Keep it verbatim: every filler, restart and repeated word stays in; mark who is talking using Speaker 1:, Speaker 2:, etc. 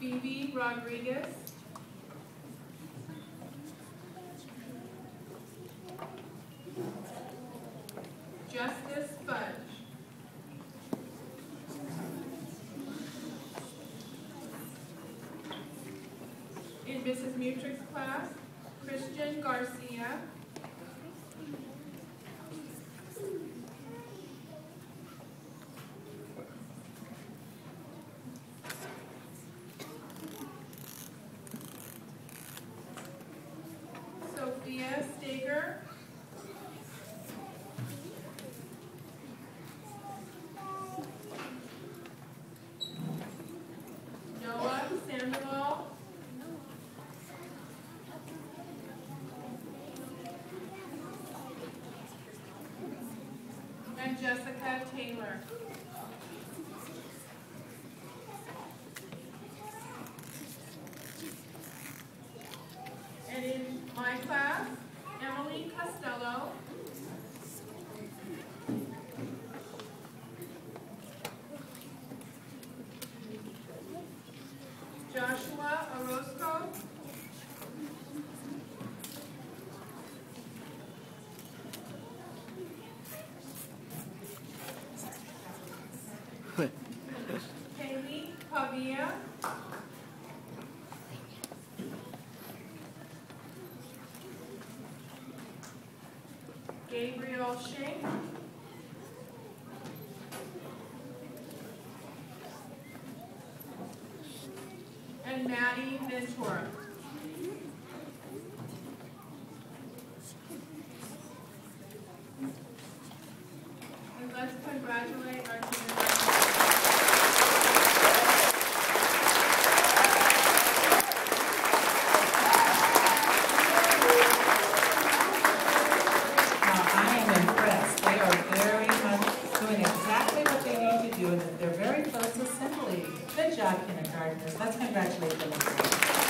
Speaker 1: Phoebe Rodriguez. Justice Fudge. In Missus Mutrick's class, Christian Garcia. Sophia Steger. Noah Sandoval. And Jessica Taylor. And in my class, Emily Costello. Joshua Orozco. Kaylee Pavia. Gabriel Shank. And Maddie Ventura. And let's congratulate our team.
Speaker 2: They're very close assembly. Good job, kindergartners. Let's congratulate them.